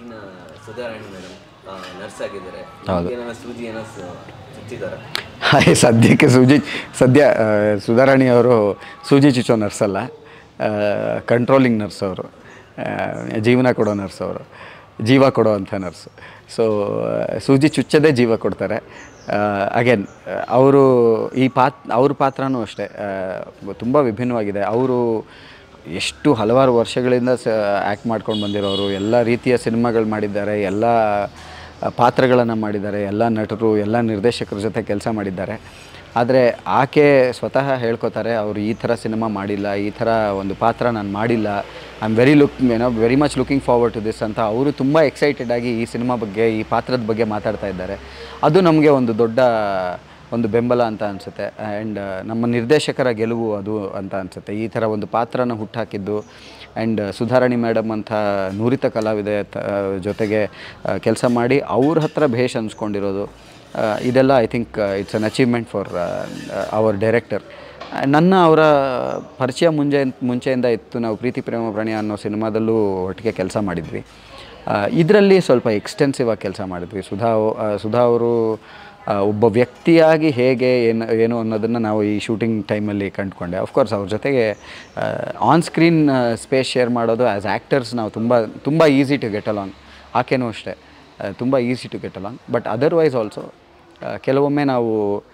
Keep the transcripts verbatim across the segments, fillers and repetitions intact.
ಇನ್ನು Sudharani madam nurse ಆಗಿದ್ದಾರೆ, ಸೂಜಿ ಏನೋ ಚುಚ್ಚಿದ್ದಾರೆ. ಹಾಯ್, ಸದ್ಯಕ್ಕೆ ಸೂಜಿ ಸದ್ಯ ಸುಧಾರಾಣಿ ಅವರು ಸೂಜಿ ಚುಚ್ಚೋ ನರ್ಸ್ ಅಲ್ಲ, ಕಂಟ್ರೋಲಿಂಗ್ ನರ್ಸ್ ಅವರು, ಜೀವನ ಕೊಡೋ ನರ್ಸ್ ಅವರು, ಜೀವ ಕೊಡೋ ಅಂಥ ನರ್ಸು. ಸೊ ಸೂಜಿ ಚುಚ್ಚದೇ ಜೀವ ಕೊಡ್ತಾರೆ. ಅಗೇನ್ ಅವರು ಈ ಪಾತ್ ಅವ್ರ ಪಾತ್ರನೂ ಅಷ್ಟೇ ತುಂಬ ವಿಭಿನ್ನವಾಗಿದೆ. ಅವರು ಎಷ್ಟು ಹಲವಾರು ವರ್ಷಗಳಿಂದ ಸ ಆ್ಯಕ್ಟ್ ಮಾಡ್ಕೊಂಡು ಬಂದಿರೋರು, ಎಲ್ಲ ರೀತಿಯ ಸಿನಿಮಾಗಳು ಮಾಡಿದ್ದಾರೆ, ಎಲ್ಲ ಪಾತ್ರಗಳನ್ನು ಮಾಡಿದ್ದಾರೆ, ಎಲ್ಲ ನಟರು ಎಲ್ಲ ನಿರ್ದೇಶಕರ ಜೊತೆ ಕೆಲಸ ಮಾಡಿದ್ದಾರೆ. ಆದರೆ ಆಕೆ ಸ್ವತಃ ಹೇಳ್ಕೊತಾರೆ, ಅವರು ಈ ಥರ ಸಿನಿಮಾ ಮಾಡಿಲ್ಲ, ಈ ಥರ ಒಂದು ಪಾತ್ರ ನಾನು ಮಾಡಿಲ್ಲ, ಐ ಆಮ್ ವೆರಿ ಲುಕ್ ಏನೋ very much looking forward to this ಅಂತ ಅವರು ತುಂಬ ಎಕ್ಸೈಟೆಡ್ ಆಗಿ ಈ ಸಿನಿಮಾ ಬಗ್ಗೆ, ಈ ಪಾತ್ರದ ಬಗ್ಗೆ ಮಾತಾಡ್ತಾ ಇದ್ದಾರೆ. ಅದು ನಮಗೆ ಒಂದು ದೊಡ್ಡ ಒಂದು ಬೆಂಬಲ ಅಂತ ಅನಿಸುತ್ತೆ. ಆ್ಯಂಡ್ ನಮ್ಮ ನಿರ್ದೇಶಕರ ಗೆಲುವು ಅದು ಅಂತ ಅನಿಸುತ್ತೆ. ಈ ಥರ ಒಂದು ಪಾತ್ರನ ಹುಟ್ಟಾಕಿದ್ದು ಆ್ಯಂಡ್ ಸುಧಾರಾಣಿ ಮೇಡಮ್ ಅಂತ ನುರಿತ ಕಲಾವಿದೆ ಜೊತೆಗೆ ಕೆಲಸ ಮಾಡಿ ಅವ್ರ ಹತ್ರ ಭೇಷ್ ಅನ್ಸ್ಕೊಂಡಿರೋದು, ಇದೆಲ್ಲ I think it's an achievement for our director. ನನ್ನ ಅವರ ಪರಿಚಯ ಮುಂಚೆ ಮುಂಚೆಯಿಂದ ಇತ್ತು. ನಾವು ಪ್ರೀತಿ ಪ್ರೇಮ ಪ್ರಣಯ ಅನ್ನೋ ಸಿನಿಮಾದಲ್ಲೂ ಒಟ್ಟಿಗೆ ಕೆಲಸ ಮಾಡಿದ್ವಿ. ಇದರಲ್ಲಿ ಸ್ವಲ್ಪ ಎಕ್ಸ್ಟೆನ್ಸಿವ್ ಆಗಿ ಕೆಲಸ ಮಾಡಿದ್ವಿ. ಸುಧಾ ಸುಧಾ ಅವರು ಒಬ್ಬ ವ್ಯಕ್ತಿಯಾಗಿ ಹೇಗೆ ಏನು ಏನು ಅನ್ನೋದನ್ನು ನಾವು ಈ ಶೂಟಿಂಗ್ ಟೈಮಲ್ಲಿ ಕಂಡುಕೊಂಡೆ. ಆಫ್ಕೋರ್ಸ್ ಅವ್ರ ಜೊತೆಗೆ ಆನ್ ಸ್ಕ್ರೀನ್ ಸ್ಪೇಸ್ ಶೇರ್ ಮಾಡೋದು ಆ್ಯಸ್ ಆ್ಯಕ್ಟರ್ಸ್ ನಾವು ತುಂಬ ತುಂಬ ಈಸಿ ಟು ಗೆಟ್ ಅಲಾಂಗ್. ಆಕೆನೂ ಅಷ್ಟೇ ತುಂಬ easy to get along. But otherwise also ಕೆಲವೊಮ್ಮೆ ನಾವು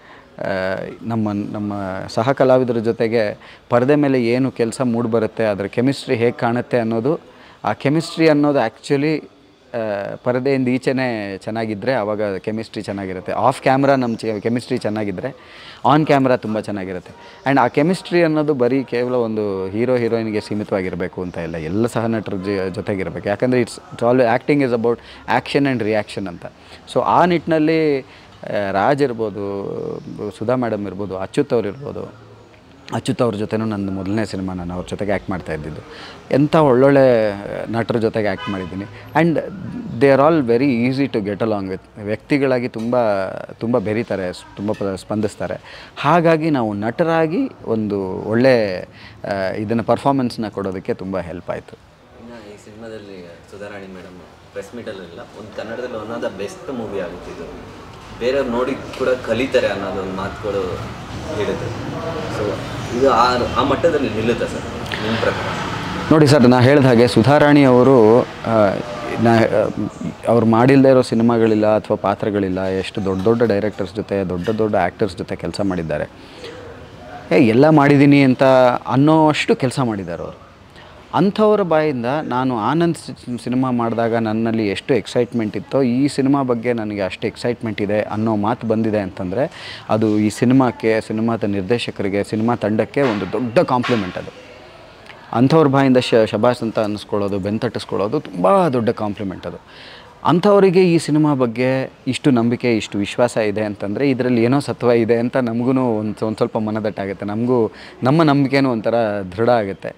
ನಮ್ಮ ನಮ್ಮ ಸಹ ಕಲಾವಿದರ ಜೊತೆಗೆ ಪರದೆ ಮೇಲೆ ಏನು ಕೆಲಸ ಮೂಡಿಬರುತ್ತೆ, ಅದರ ಕೆಮಿಸ್ಟ್ರಿ ಹೇಗೆ ಕಾಣುತ್ತೆ ಅನ್ನೋದು, ಆ ಕೆಮಿಸ್ಟ್ರಿ ಅನ್ನೋದು ಆ್ಯಕ್ಚುಲಿ ಪರದೆಯಿಂದ ಈಚೆನೇ ಚೆನ್ನಾಗಿದ್ದರೆ ಆವಾಗ ಕೆಮಿಸ್ಟ್ರಿ ಚೆನ್ನಾಗಿರುತ್ತೆ. ಆಫ್ ಕ್ಯಾಮ್ರಾ ನಮ್ಮ ಚ ಕೆಮಿಸ್ಟ್ರಿ ಚೆನ್ನಾಗಿದ್ದರೆ ಆನ್ ಕ್ಯಾಮ್ರಾ ತುಂಬ ಚೆನ್ನಾಗಿರುತ್ತೆ. ಆ್ಯಂಡ್ ಆ ಕೆಮಿಸ್ಟ್ರಿ ಅನ್ನೋದು ಬರೀ ಕೇವಲ ಒಂದು ಹೀರೋ ಹೀರೋಯಿನ್ಗೆ ಸೀಮಿತವಾಗಿರಬೇಕು ಅಂತ ಇಲ್ಲ, ಎಲ್ಲ ಸಹ ನಟರ ಜೊತೆಗಿರಬೇಕು. ಯಾಕಂದರೆ it's it's all acting is about action and reaction ಅಂತ. ಸೊ ಆ ನಿಟ್ಟಿನಲ್ಲಿ ರಾಜ್ ಇರ್ಬೋದು, ಸುಧಾ ಮೇಡಮ್ ಇರ್ಬೋದು, ಅಚ್ಯುತ್ ಅವ್ರು ಇರ್ಬೋದು. ಅಚ್ಯುತ್ ಅವ್ರ ಜೊತೆನೂ ನನ್ನ ಮೊದಲನೇ ಸಿನಿಮಾ, ನಾನು ಅವ್ರ ಜೊತೆಗೆ ಆ್ಯಕ್ಟ್ ಮಾಡ್ತಾ ಇದ್ದಿದ್ದು. ಎಂಥ ಒಳ್ಳೊಳ್ಳೆ ನಟರ ಜೊತೆಗೆ ಆ್ಯಕ್ಟ್ ಮಾಡಿದ್ದೀನಿ. And they are all very easy to get along with. ವ್ಯಕ್ತಿಗಳಾಗಿ ತುಂಬ ತುಂಬ ಬೆರೀತಾರೆ, ತುಂಬ ಸ್ಪಂದಿಸ್ತಾರೆ. ಹಾಗಾಗಿ ನಾವು ನಟರಾಗಿ ಒಂದು ಒಳ್ಳೆ ಇದನ್ನು ಪರ್ಫಾರ್ಮೆನ್ಸ್ನ ಕೊಡೋದಕ್ಕೆ ತುಂಬ ಹೆಲ್ಪ್ ಆಯಿತು. ಇನ್ನು ಈ ಸಿನಿಮಾದಲ್ಲಿ ಸುಧಾರಾಣಿ ಮೇಡಮ್ ಪ್ರೆಸ್ ಮೀಟಲ್ಲೆಲ್ಲ ಒಂದು ಕನ್ನಡದಲ್ಲಿ one of the best movie ಆಗುತ್ತಿದ್ದು, ಬೇರೆಯವ್ರು ನೋಡಿ ಕೂಡ ಕಲಿತಾರೆ ಅನ್ನೋದೊಂದು ಮಾತುಗಳು ಹೇಳಿದ್ರು. ಸೊ ಇದು ಆ ಆ ಮಟ್ಟದಲ್ಲಿ ನಿಲ್ಲುತ್ತೆ ಸರ್ ನಿಮ್ಮ ಪ್ರಕಾರ? ನೋಡಿ ಸರ್, ನಾನು ಹೇಳಿದ ಹಾಗೆ ಸುಧಾರಾಣಿ ಅವರು ನಾ ಅವ್ರು ಮಾಡಿಲ್ಲದೆ ಇರೋ ಸಿನಿಮಾಗಳಿಲ್ಲ ಅಥವಾ ಪಾತ್ರಗಳಿಲ್ಲ. ಎಷ್ಟು ದೊಡ್ಡ ದೊಡ್ಡ ಡೈರೆಕ್ಟರ್ಸ್ ಜೊತೆ, ದೊಡ್ಡ ದೊಡ್ಡ ಆ್ಯಕ್ಟರ್ಸ್ ಜೊತೆ ಕೆಲಸ ಮಾಡಿದ್ದಾರೆ. ಏ ಎಲ್ಲ ಮಾಡಿದ್ದೀನಿ ಅಂತ ಅನ್ನೋ ಅಷ್ಟು ಕೆಲಸ ಮಾಡಿದ್ದಾರೆ ಅವರು. ಅಂಥವ್ರ ಬಾಯಿಂದ ನಾನು ಆನಂದ್ ಸಿನಿಮಾ ಮಾಡಿದಾಗ ನನ್ನಲ್ಲಿ ಎಷ್ಟು ಎಕ್ಸೈಟ್ಮೆಂಟ್ ಇತ್ತೋ, ಈ ಸಿನಿಮಾ ಬಗ್ಗೆ ನನಗೆ ಅಷ್ಟು ಎಕ್ಸೈಟ್ಮೆಂಟ್ ಇದೆ ಅನ್ನೋ ಮಾತು ಬಂದಿದೆ ಅಂತಂದರೆ ಅದು ಈ ಸಿನಿಮಾಕ್ಕೆ, ಸಿನಿಮಾದ ನಿರ್ದೇಶಕರಿಗೆ, ಸಿನಿಮಾ ತಂಡಕ್ಕೆ ಒಂದು ದೊಡ್ಡ ಕಾಂಪ್ಲಿಮೆಂಟ್ ಅದು. ಅಂಥವ್ರ ಬಾಯಿಂದ ಶ ಶಬಾಸ್ ಅಂತ ಅನ್ನಿಸ್ಕೊಳ್ಳೋದು, ಬೆಂತಟ್ಟಿಸ್ಕೊಳ್ಳೋದು ತುಂಬ ದೊಡ್ಡ ಕಾಂಪ್ಲಿಮೆಂಟ್ ಅದು. ಅಂಥವರಿಗೆ ಈ ಸಿನಿಮಾ ಬಗ್ಗೆ ಇಷ್ಟು ನಂಬಿಕೆ, ಇಷ್ಟು ವಿಶ್ವಾಸ ಇದೆ ಅಂತಂದರೆ ಇದರಲ್ಲಿ ಏನೋ ಸತ್ವ ಇದೆ ಅಂತ ನಮಗೂ ಒಂದು ಒಂದು ಸ್ವಲ್ಪ ಮನದಟ್ಟಾಗುತ್ತೆ. ನಮಗೂ ನಮ್ಮ ನಂಬಿಕೆನೂ ಒಂಥರ ದೃಢ ಆಗುತ್ತೆ.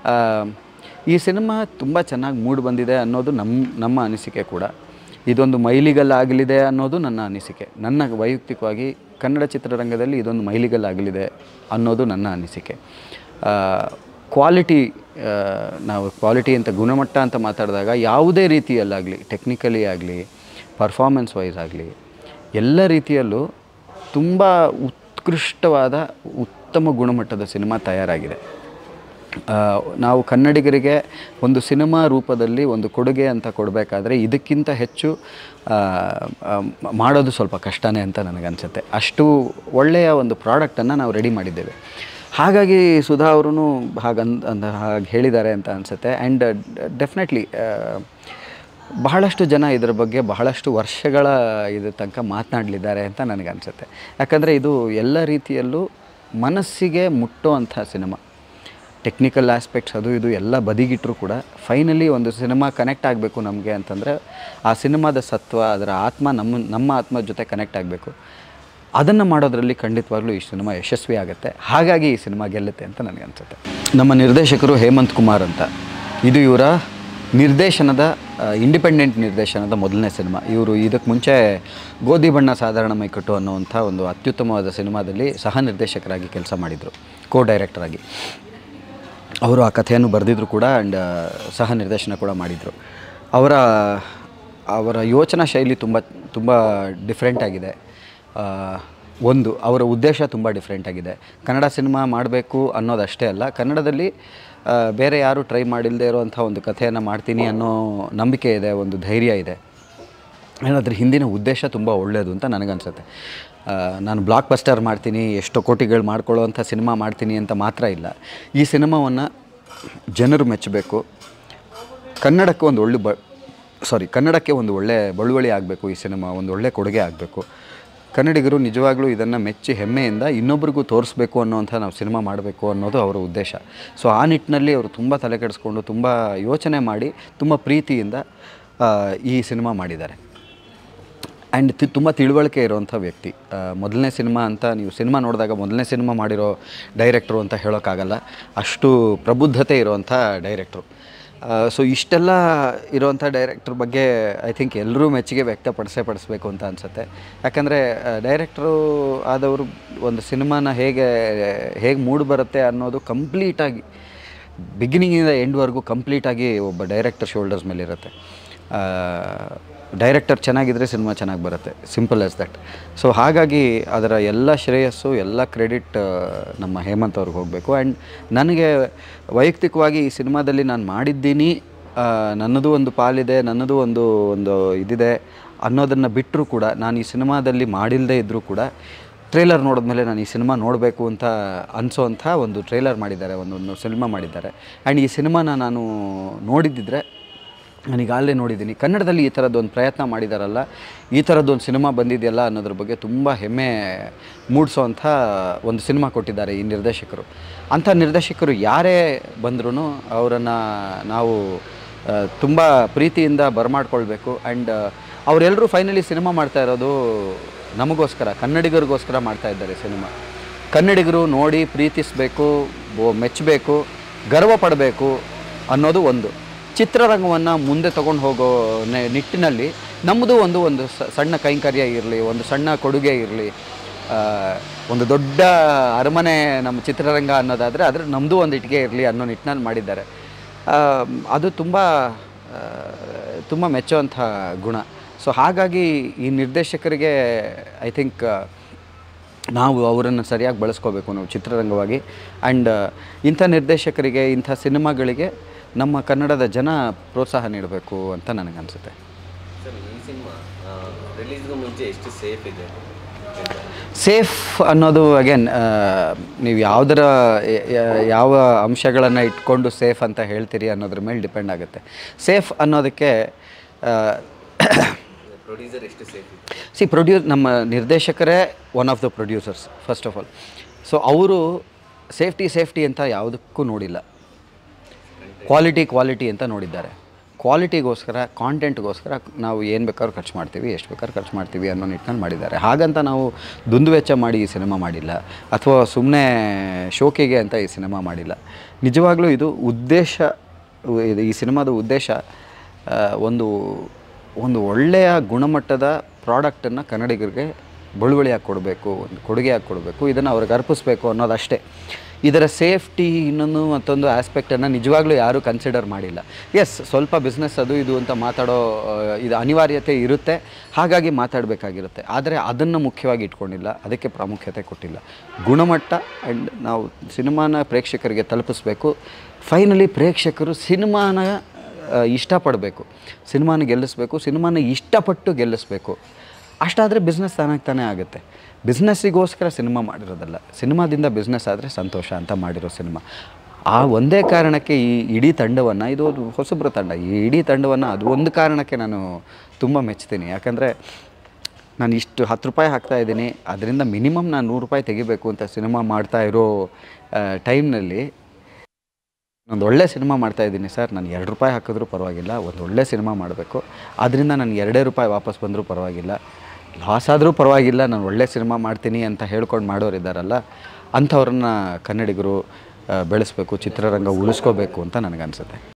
ಈ ಸಿನಿಮಾ ತುಂಬ ಚೆನ್ನಾಗಿ ಮೂಡಿ ಬಂದಿದೆ ಅನ್ನೋದು ನಮ್ಮ ನಮ್ಮ ಅನಿಸಿಕೆ ಕೂಡ. ಇದೊಂದು ಮೈಲಿಗಲ್ಲಾಗಲಿದೆ ಅನ್ನೋದು ನನ್ನ ಅನಿಸಿಕೆ. ನನ್ನ ವೈಯಕ್ತಿಕವಾಗಿ ಕನ್ನಡ ಚಿತ್ರರಂಗದಲ್ಲಿ ಇದೊಂದು ಮೈಲಿಗಲ್ಲಾಗಲಿದೆ ಅನ್ನೋದು ನನ್ನ ಅನಿಸಿಕೆ. ಕ್ವಾಲಿಟಿ, ನಾವು ಕ್ವಾಲಿಟಿ ಅಂತ ಗುಣಮಟ್ಟ ಅಂತ ಮಾತಾಡಿದಾಗ ಯಾವುದೇ ರೀತಿಯಲ್ಲಾಗಲಿ, ಟೆಕ್ನಿಕಲಿ ಆಗಲಿ, ಪರ್ಫಾರ್ಮೆನ್ಸ್ ವೈಸ್ ಆಗಲಿ, ಎಲ್ಲ ರೀತಿಯಲ್ಲೂ ತುಂಬ ಉತ್ಕೃಷ್ಟವಾದ ಉತ್ತಮ ಗುಣಮಟ್ಟದ ಸಿನಿಮಾ ತಯಾರಾಗಿದೆ. ನಾವು ಕನ್ನಡಿಗರಿಗೆ ಒಂದು ಸಿನಿಮಾ ರೂಪದಲ್ಲಿ ಒಂದು ಕೊಡುಗೆ ಅಂತ ಕೊಡಬೇಕಾದ್ರೆ ಇದಕ್ಕಿಂತ ಹೆಚ್ಚು ಮಾಡೋದು ಸ್ವಲ್ಪ ಕಷ್ಟನೇ ಅಂತ ನನಗನ್ಸುತ್ತೆ. ಅಷ್ಟು ಒಳ್ಳೆಯ ಒಂದು ಪ್ರಾಡಕ್ಟನ್ನು ನಾವು ರೆಡಿ ಮಾಡಿದ್ದೇವೆ. ಹಾಗಾಗಿ ಸುಧಾ ಅವರು ಹಾಗಂತ ಅಂದ ಹಾಗೆ ಹೇಳಿದ್ದಾರೆ ಅಂತ ಅನಿಸುತ್ತೆ. ಆ್ಯಂಡ್ ಡೆಫಿನೆಟ್ಲಿ ಬಹಳಷ್ಟು ಜನ ಇದರ ಬಗ್ಗೆ ಬಹಳಷ್ಟು ವರ್ಷಗಳ ಇದ್ರ ತನಕ ಮಾತನಾಡಲಿದ್ದಾರೆ ಅಂತ ನನಗನ್ಸುತ್ತೆ. ಯಾಕಂದರೆ ಇದು ಎಲ್ಲ ರೀತಿಯಲ್ಲೂ ಮನಸ್ಸಿಗೆ ಮುಟ್ಟೋ ಅಂಥ ಸಿನಿಮಾ. ಟೆಕ್ನಿಕಲ್ ಆಸ್ಪೆಕ್ಟ್ಸ್ ಅದು ಇದು ಎಲ್ಲ ಬದಿಗಿಟ್ಟರೂ ಕೂಡ ಫೈನಲಿ ಒಂದು ಸಿನಿಮಾ ಕನೆಕ್ಟ್ ಆಗಬೇಕು ನಮಗೆ ಅಂತಂದರೆ ಆ ಸಿನಿಮಾದ ಸತ್ವ, ಅದರ ಆತ್ಮ ನಮ್ಮ ನಮ್ಮ ಆತ್ಮದ ಜೊತೆ ಕನೆಕ್ಟ್ ಆಗಬೇಕು. ಅದನ್ನು ಮಾಡೋದರಲ್ಲಿ ಖಂಡಿತವಾಗ್ಲೂ ಈ ಸಿನಿಮಾ ಯಶಸ್ವಿ ಆಗುತ್ತೆ. ಹಾಗಾಗಿ ಈ ಸಿನಿಮಾ ಗೆಲ್ಲುತ್ತೆ ಅಂತ ನನಗೆ ಅನಿಸುತ್ತೆ. ನಮ್ಮ ನಿರ್ದೇಶಕರು ಹೇಮಂತ್ ಕುಮಾರ್ ಅಂತ. ಇದು ಇವರ ನಿರ್ದೇಶನದ ಇಂಡಿಪೆಂಡೆಂಟ್ ನಿರ್ದೇಶನದ ಮೊದಲನೇ ಸಿನಿಮಾ. ಇವರು ಇದಕ್ಕೆ ಮುಂಚೆ ಗೋಧಿ ಬಣ್ಣ ಸಾಧಾರಣ ಮೈಕಟ್ಟು ಅನ್ನುವಂಥ ಒಂದು ಅತ್ಯುತ್ತಮವಾದ ಸಿನಿಮಾದಲ್ಲಿ ಸಹ ನಿರ್ದೇಶಕರಾಗಿ ಕೆಲಸ ಮಾಡಿದರು, ಕೋ ಡೈರೆಕ್ಟರಾಗಿ. ಅವರು ಆ ಕಥೆಯನ್ನು ಬರೆದಿದ್ರು ಕೂಡ ಆ್ಯಂಡ್ ಸಹ ನಿರ್ದೇಶನ ಕೂಡ ಮಾಡಿದರು. ಅವರ ಅವರ ಯೋಚನಾ ಶೈಲಿ ತುಂಬ ತುಂಬ ಡಿಫ್ರೆಂಟ್ ಆಗಿದೆ. ಒಂದು ಅವರ ಉದ್ದೇಶ ತುಂಬ ಡಿಫ್ರೆಂಟ್ ಆಗಿದೆ. ಕನ್ನಡ ಸಿನಿಮಾ ಮಾಡಬೇಕು ಅನ್ನೋದಷ್ಟೇ ಅಲ್ಲ, ಕನ್ನಡದಲ್ಲಿ ಬೇರೆ ಯಾರು ಟ್ರೈ ಮಾಡಿಲ್ಲದೆ ಇರೋವಂಥ ಒಂದು ಕಥೆಯನ್ನು ಮಾಡ್ತೀನಿ ಅನ್ನೋ ನಂಬಿಕೆ ಇದೆ, ಒಂದು ಧೈರ್ಯ ಇದೆ. ಅದ್ರ ಹಿಂದಿನ ಉದ್ದೇಶ ತುಂಬ ಒಳ್ಳೆಯದು ಅಂತ ನನಗನ್ಸುತ್ತೆ. ನಾನು ಬ್ಲಾಕ್ ಬಸ್ಟರ್ ಮಾಡ್ತೀನಿ, ಎಷ್ಟೋ ಕೋಟಿಗಳು ಮಾಡ್ಕೊಳ್ಳೋವಂಥ ಸಿನಿಮಾ ಮಾಡ್ತೀನಿ ಅಂತ ಮಾತ್ರ ಇಲ್ಲ. ಈ ಸಿನಿಮಾವನ್ನು ಜನರು ಮೆಚ್ಚಬೇಕು, ಕನ್ನಡಕ್ಕೆ ಒಂದು ಒಳ್ಳೆ ಬ ಸಾರಿ ಕನ್ನಡಕ್ಕೆ ಒಂದು ಒಳ್ಳೆ ಬಳುವಳಿ ಆಗಬೇಕು, ಈ ಸಿನಿಮಾ ಒಂದು ಒಳ್ಳೆ ಕೊಡುಗೆ ಆಗಬೇಕು. ಕನ್ನಡಿಗರು ನಿಜವಾಗ್ಲೂ ಇದನ್ನು ಮೆಚ್ಚಿ ಹೆಮ್ಮೆಯಿಂದ ಇನ್ನೊಬ್ರಿಗೂ ತೋರಿಸ್ಬೇಕು ಅನ್ನೋವಂಥ ನಾವು ಸಿನಿಮಾ ಮಾಡಬೇಕು ಅನ್ನೋದು ಅವರ ಉದ್ದೇಶ. ಸೊ ಆ ನಿಟ್ಟಿನಲ್ಲಿ ಅವರು ತುಂಬ ತಲೆ ಕೆಡಿಸ್ಕೊಂಡು ತುಂಬ ಯೋಚನೆ ಮಾಡಿ ತುಂಬ ಪ್ರೀತಿಯಿಂದ ಈ ಸಿನಿಮಾ ಮಾಡಿದ್ದಾರೆ. ಆ್ಯಂಡ್ ತಿ ತುಂಬ ತಿಳುವಳಿಕೆ ಇರೋವಂಥ ವ್ಯಕ್ತಿ. ಮೊದಲನೇ ಸಿನಿಮಾ ಅಂತ ನೀವು ಸಿನಿಮಾ ನೋಡಿದಾಗ ಮೊದಲನೇ ಸಿನಿಮಾ ಮಾಡಿರೋ ಡೈರೆಕ್ಟ್ರು ಅಂತ ಹೇಳೋಕ್ಕಾಗಲ್ಲ, ಅಷ್ಟು ಪ್ರಬುದ್ಧತೆ ಇರೋವಂಥ ಡೈರೆಕ್ಟ್ರು. ಸೊ ಇಷ್ಟೆಲ್ಲ ಇರೋವಂಥ ಡೈರೆಕ್ಟ್ರ್ ಬಗ್ಗೆ ಐ ಥಿಂಕ್ ಎಲ್ಲರೂ ಮೆಚ್ಚುಗೆ ವ್ಯಕ್ತಪಡಿಸೇ ಪಡಿಸ್ಬೇಕು ಅಂತ ಅನಿಸುತ್ತೆ. ಯಾಕಂದರೆ ಡೈರೆಕ್ಟ್ರು ಆದವರು ಒಂದು ಸಿನಿಮಾನ ಹೇಗೆ ಹೇಗೆ ಮೂಡಿ ಬರುತ್ತೆ ಅನ್ನೋದು ಕಂಪ್ಲೀಟಾಗಿ ಬಿಗಿನಿಂಗಿಂದ ಎಂಡ್ವರೆಗೂ ಕಂಪ್ಲೀಟಾಗಿ ಒಬ್ಬ ಡೈರೆಕ್ಟರ್ ಶೋಲ್ಡರ್ಸ್ ಮೇಲೆ ಇರುತ್ತೆ. ಡೈರೆಕ್ಟರ್ ಚೆನ್ನಾಗಿದ್ದರೆ ಸಿನಿಮಾ ಚೆನ್ನಾಗಿ ಬರುತ್ತೆ, ಸಿಂಪಲ್ ಆ್ಯಸ್ ದಟ್. ಸೊ ಹಾಗಾಗಿ ಅದರ ಎಲ್ಲ ಶ್ರೇಯಸ್ಸು ಎಲ್ಲ ಕ್ರೆಡಿಟ್ ನಮ್ಮ ಹೇಮಂತ್ ಅವ್ರಿಗೆ ಹೋಗಬೇಕು. ಆ್ಯಂಡ್ ನನಗೆ ವೈಯಕ್ತಿಕವಾಗಿ ಈ ಸಿನಿಮಾದಲ್ಲಿ ನಾನು ಮಾಡಿದ್ದೀನಿ, ನನ್ನದು ಒಂದು ಪಾಲಿದೆ, ನನ್ನದು ಒಂದು ಒಂದು ಇದಿದೆ ಅನ್ನೋದನ್ನು ಬಿಟ್ಟರೂ ಕೂಡ, ನಾನು ಈ ಸಿನಿಮಾದಲ್ಲಿ ಮಾಡಿಲ್ಲದೆ ಇದ್ದರೂ ಕೂಡ ಟ್ರೇಲರ್ ನೋಡಿದ್ಮೇಲೆ ನಾನು ಈ ಸಿನಿಮಾ ನೋಡಬೇಕು ಅಂತ ಅನಿಸೋವಂಥ ಒಂದು ಟ್ರೇಲರ್ ಮಾಡಿದ್ದಾರೆ, ಒಂದೊಂದು ಸಿನಿಮಾ ಮಾಡಿದ್ದಾರೆ. ಆ್ಯಂಡ್ ಈ ಸಿನಿಮಾನ ನಾನು ನೋಡಿದ್ದಿದ್ರೆ, ನನಗಾಗಲೇ ನೋಡಿದ್ದೀನಿ, ಕನ್ನಡದಲ್ಲಿ ಈ ಥರದ್ದೊಂದು ಪ್ರಯತ್ನ ಮಾಡಿದಾರಲ್ಲ, ಈ ಥರದ್ದೊಂದು ಸಿನಿಮಾ ಬಂದಿದೆಯಲ್ಲ ಅನ್ನೋದ್ರ ಬಗ್ಗೆ ತುಂಬ ಹೆಮ್ಮೆ ಮೂಡಿಸೋವಂಥ ಒಂದು ಸಿನಿಮಾ ಕೊಟ್ಟಿದ್ದಾರೆ ಈ ನಿರ್ದೇಶಕರು. ಅಂಥ ನಿರ್ದೇಶಕರು ಯಾರೇ ಬಂದ್ರೂ ಅವರನ್ನು ನಾವು ತುಂಬ ಪ್ರೀತಿಯಿಂದ ಬರಮಾಡ್ಕೊಳ್ಬೇಕು. ಆ್ಯಂಡ್ ಅವರೆಲ್ಲರೂ ಫೈನಲಿ ಸಿನಿಮಾ ಮಾಡ್ತಾ ಇರೋದು ನಮಗೋಸ್ಕರ, ಕನ್ನಡಿಗರಿಗೋಸ್ಕರ ಮಾಡ್ತಾ ಇದ್ದಾರೆ ಸಿನಿಮಾ. ಕನ್ನಡಿಗರು ನೋಡಿ ಪ್ರೀತಿಸಬೇಕು, ಮೆಚ್ಚಬೇಕು, ಗರ್ವ ಪಡಬೇಕು ಅನ್ನೋದು ಒಂದು. ಚಿತ್ರರಂಗವನ್ನು ಮುಂದೆ ತೊಗೊಂಡು ಹೋಗೋ ನಿಟ್ಟಿನಲ್ಲಿ ನಮ್ಮದು ಒಂದು ಒಂದು ಸಣ್ಣ ಕೈಂಕರ್ಯ ಇರಲಿ, ಒಂದು ಸಣ್ಣ ಕೊಡುಗೆ ಇರಲಿ. ಒಂದು ದೊಡ್ಡ ಅರಮನೆ ನಮ್ಮ ಚಿತ್ರರಂಗ ಅನ್ನೋದಾದರೆ ಅದರ ನಮ್ಮದು ಒಂದು ಇಟ್ಟಿಗೆ ಇರಲಿ ಅನ್ನೋ ನಿಟ್ಟಿನಲ್ಲಿ ಮಾಡಿದ್ದಾರೆ. ಅದು ತುಂಬ ತುಂಬ ಮೆಚ್ಚುವಂಥ ಗುಣ. ಸೊ ಹಾಗಾಗಿ ಈ ನಿರ್ದೇಶಕರಿಗೆ ಐ ಥಿಂಕ್ ನಾವು ಅವರನ್ನು ಸರಿಯಾಗಿ ಬಳಸ್ಕೋಬೇಕು ನಾವು ಚಿತ್ರರಂಗವಾಗಿ. ಆ್ಯಂಡ್ ಇಂಥ ನಿರ್ದೇಶಕರಿಗೆ, ಇಂಥ ಸಿನಿಮಾಗಳಿಗೆ ನಮ್ಮ ಕನ್ನಡದ ಜನ ಪ್ರೋತ್ಸಾಹ ನೀಡಬೇಕು ಅಂತ ನನಗನ್ಸುತ್ತೆ. ಸರ್, ಈ ಸಿನಿಮಾ ರಿಲೀಸ್ಗೂ ಮುಂಚೆ ಎಷ್ಟು ಸೇಫ್ ಇದೆ? ಸೇಫ್ ಅನ್ನೋದು ಅಗೇನ್ ನೀವು ಯಾವುದರ ಯಾವ ಅಂಶಗಳನ್ನು ಇಟ್ಕೊಂಡು ಸೇಫ್ ಅಂತ ಹೇಳ್ತೀರಿ ಅನ್ನೋದ್ರ ಮೇಲೆ ಡಿಪೆಂಡ್ ಆಗುತ್ತೆ. ಸೇಫ್ ಅನ್ನೋದಕ್ಕೆ ಪ್ರೊಡ್ಯೂಸರ್ ಎಷ್ಟು ಸೇಫ್ ಇದೆ? ಸಿ ಪ್ರೊಡ್ಯೂಸ್ ನಮ್ಮ ನಿರ್ದೇಶಕರೇ one of the producers first of all. So ಅವರು ಸೇಫ್ಟಿ ಸೇಫ್ಟಿ ಅಂತ ಯಾವುದಕ್ಕೂ ನೋಡಿಲ್ಲ, ಕ್ವಾಲಿಟಿ ಕ್ವಾಲಿಟಿ ಅಂತ ನೋಡಿದ್ದಾರೆ. ಕ್ವಾಲಿಟಿಗೋಸ್ಕರ, ಕಾಂಟೆಂಟ್ಗೋಸ್ಕರ ನಾವು ಏನು ಬೇಕಾದ್ರೂ ಖರ್ಚು ಮಾಡ್ತೀವಿ, ಎಷ್ಟು ಬೇಕಾದ್ರೂ ಖರ್ಚು ಮಾಡ್ತೀವಿ ಅನ್ನೋ ನಿಟ್ಟಿನಲ್ಲಿ ಮಾಡಿದ್ದಾರೆ. ಹಾಗಂತ ನಾವು ದುಂದುವೆಚ್ಚ ಮಾಡಿ ಈ ಸಿನಿಮಾ ಮಾಡಿಲ್ಲ, ಅಥವಾ ಸುಮ್ಮನೆ ಶೋಕಿಗೆ ಅಂತ ಈ ಸಿನಿಮಾ ಮಾಡಿಲ್ಲ. ನಿಜವಾಗ್ಲೂ ಇದು ಉದ್ದೇಶ, ಇದು ಈ ಸಿನಿಮಾದ ಉದ್ದೇಶ ಒಂದು ಒಂದು ಒಳ್ಳೆಯ ಗುಣಮಟ್ಟದ ಪ್ರಾಡಕ್ಟನ್ನು ಕನ್ನಡಿಗರಿಗೆ ಬಳುವಳಿಯಾಗಿ ಕೊಡಬೇಕು, ಒಂದು ಕೊಡುಗೆಯಾಗಿ ಕೊಡಬೇಕು, ಇದನ್ನು ಅವ್ರಿಗೆ ಅರ್ಪಿಸ್ಬೇಕು ಅನ್ನೋದಷ್ಟೇ. ಇದರ ಸೇಫ್ಟಿ ಇನ್ನೊಂದು ಮತ್ತೊಂದು ಆಸ್ಪೆಕ್ಟನ್ನು ನಿಜವಾಗ್ಲೂ ಯಾರೂ ಕನ್ಸಿಡರ್ ಮಾಡಿಲ್ಲ. ಎಸ್, ಸ್ವಲ್ಪ ಬಿಸ್ನೆಸ್ ಅದು ಇದು ಅಂತ ಮಾತಾಡೋ ಇದು ಅನಿವಾರ್ಯತೆ ಇರುತ್ತೆ, ಹಾಗಾಗಿ ಮಾತಾಡಬೇಕಾಗಿರುತ್ತೆ. ಆದರೆ ಅದನ್ನು ಮುಖ್ಯವಾಗಿ ಇಟ್ಕೊಂಡಿಲ್ಲ, ಅದಕ್ಕೆ ಪ್ರಾಮುಖ್ಯತೆ ಕೊಟ್ಟಿಲ್ಲ. ಗುಣಮಟ್ಟ ಆ್ಯಂಡ್ ನಾವು ಸಿನಿಮಾನ ಪ್ರೇಕ್ಷಕರಿಗೆ ತಲುಪಿಸ್ಬೇಕು. ಫೈನಲಿ ಪ್ರೇಕ್ಷಕರು ಸಿನಿಮಾನ ಇಷ್ಟಪಡಬೇಕು, ಸಿನಿಮಾನ ಗೆಲ್ಲಿಸ್ಬೇಕು, ಸಿನಿಮಾನ ಇಷ್ಟಪಟ್ಟು ಗೆಲ್ಲಿಸ್ಬೇಕು. ಅಷ್ಟಾದರೆ ಬಿಸ್ನೆಸ್ ತಾನಾಗಿ ತಾನೇ ಆಗುತ್ತೆ. ಬಿಸ್ನೆಸ್ಸಿಗೋಸ್ಕರ ಸಿನಿಮಾ ಮಾಡಿರೋದಲ್ಲ, ಸಿನಿಮಾದಿಂದ ಬಿಸ್ನೆಸ್ ಆದರೆ ಸಂತೋಷ ಅಂತ ಮಾಡಿರೋ ಸಿನಿಮಾ. ಆ ಒಂದೇ ಕಾರಣಕ್ಕೆ ಈ ಇಡೀ ತಂಡವನ್ನು, ಇದು ಹೊಸಬ್ರ ತಂಡ, ಈ ಇಡೀ ತಂಡವನ್ನು ಅದು ಒಂದು ಕಾರಣಕ್ಕೆ ನಾನು ತುಂಬ ಮೆಚ್ತೀನಿ. ಯಾಕಂದರೆ ನಾನು ಇಷ್ಟು ಹತ್ತು ರೂಪಾಯಿ ಹಾಕ್ತಾಯಿದ್ದೀನಿ, ಅದರಿಂದ ಮಿನಿಮಮ್ ನಾನು ನೂರು ರೂಪಾಯಿ ತೆಗಿಬೇಕು ಅಂತ ಸಿನಿಮಾ ಮಾಡ್ತಾ ಇರೋ ಟೈಮ್ನಲ್ಲಿ ಒಂದು ಒಳ್ಳೆ ಸಿನಿಮಾ ಮಾಡ್ತಾಯಿದ್ದೀನಿ ಸರ್, ನಾನು ಎರಡು ರೂಪಾಯಿ ಹಾಕಿದ್ರೂ ಪರವಾಗಿಲ್ಲ, ಒಂದು ಒಳ್ಳೆ ಸಿನಿಮಾ ಮಾಡಬೇಕು, ಅದರಿಂದ ನನಗೆ ಎರಡೇ ರೂಪಾಯಿ ವಾಪಸ್ ಬಂದರೂ ಪರವಾಗಿಲ್ಲ, ಲಾಸ್ ಆದರೂ ಪರವಾಗಿಲ್ಲ, ನಾನು ಒಳ್ಳೆ ಸಿನಿಮಾ ಮಾಡ್ತೀನಿ ಅಂತ ಹೇಳ್ಕೊಂಡು ಮಾಡೋರಿದ್ದಾರಲ್ಲ, ಅಂಥವ್ರನ್ನ ಕನ್ನಡಿಗರು ಬೆಳೆಸಬೇಕು, ಚಿತ್ರರಂಗ ಉಳಿಸ್ಕೋಬೇಕು ಅಂತ ನನಗನ್ಸುತ್ತೆ.